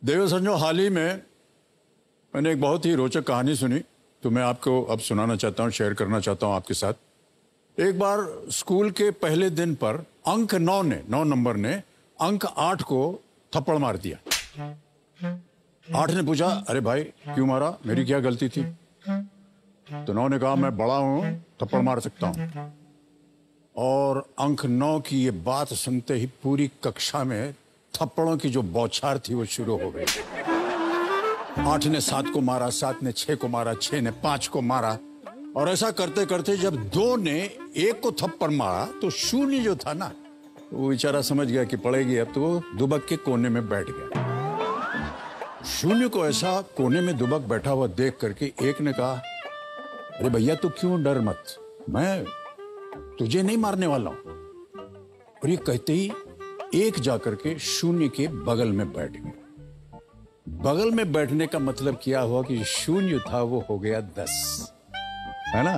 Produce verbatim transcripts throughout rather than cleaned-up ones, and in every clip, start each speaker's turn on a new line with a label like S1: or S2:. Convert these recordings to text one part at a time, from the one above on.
S1: देव संजो, हाल ही में मैंने एक बहुत ही रोचक कहानी सुनी, तो मैं आपको अब सुनाना चाहता हूँ, शेयर करना चाहता हूँ आपके साथ। एक बार स्कूल के पहले दिन पर अंक नौ ने नौ नंबर ने अंक आठ को थप्पड़ मार दिया। आठ ने पूछा, अरे भाई क्यों मारा, मेरी क्या गलती थी? तो नौ ने कहा, मैं बड़ा हूं, थप्पड़ मार सकता हूं। और अंक नौ की ये बात सुनते ही पूरी कक्षा में थप्पड़ों की जो बौछार थी वो शुरू हो गई। आठ ने सात को मारा, सात ने छह को मारा, छह ने पांच को मारा, और ऐसा करते करते जब दो ने एक को थप्पड़ मारा तो शून्य जो था ना, वो बेचारा समझ गया कि पड़ेगी अब, तो वो दुबक के कोने में बैठ गया। शून्य को ऐसा कोने में दुबक बैठा हुआ देख करके एक ने कहा, अरे भैया तू क्यों डर मत, मैं तुझे नहीं मारने वाला हूं। और ये कहते ही एक जाकर के शून्य के बगल में बैठ गया। बगल में बैठने का मतलब क्या हुआ कि शून्य था वो हो गया दस, है ना?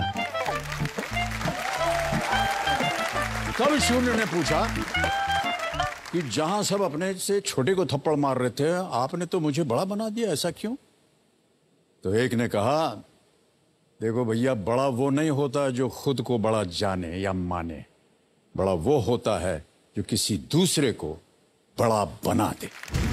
S1: तब शून्य ने पूछा कि जहां सब अपने से छोटे को थप्पड़ मार रहे थे, आपने तो मुझे बड़ा बना दिया, ऐसा क्यों? तो एक ने कहा, देखो भैया, बड़ा वो नहीं होता जो खुद को बड़ा जाने या माने, बड़ा वो होता है जो किसी दूसरे को बड़ा बना दे।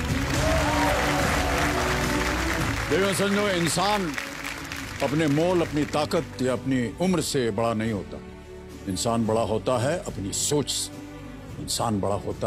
S1: देखो समझो, इंसान अपने मोल, अपनी ताकत या अपनी उम्र से बड़ा नहीं होता। इंसान बड़ा होता है अपनी सोच से। इंसान बड़ा होता